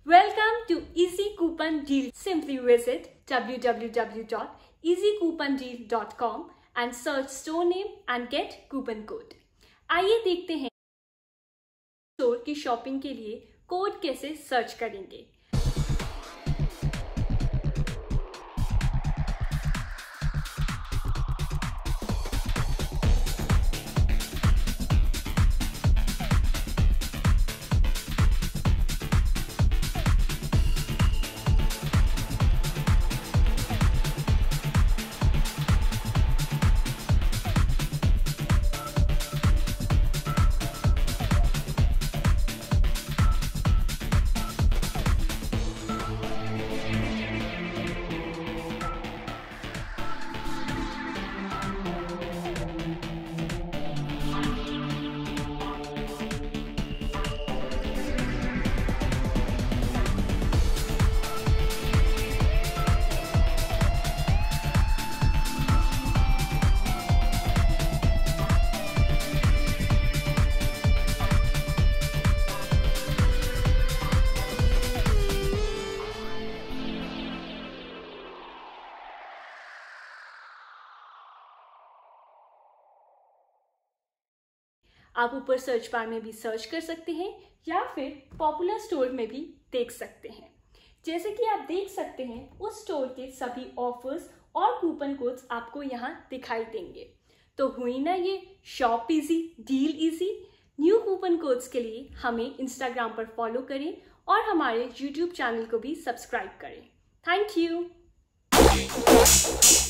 Welcome to Easy Coupon Deal. Simply visit www.easycoupondeal.com and search store name and get coupon code. आइए देखते हैं store की shopping के लिए कोड कैसे सर्च करेंगे। आप ऊपर सर्च बार में भी सर्च कर सकते हैं या फिर पॉपुलर स्टोर में भी देख सकते हैं। जैसे कि आप देख सकते हैं उस स्टोर के सभी ऑफर्स और कूपन कोड्स आपको यहाँ दिखाई देंगे। तो हुई ना ये shop easy deal easy. New coupon codes के लिए हमें इंस्टाग्राम पर फॉलो करें और हमारे यूट्यूब चैनल को भी सब्सक्राइब करें। Thank you.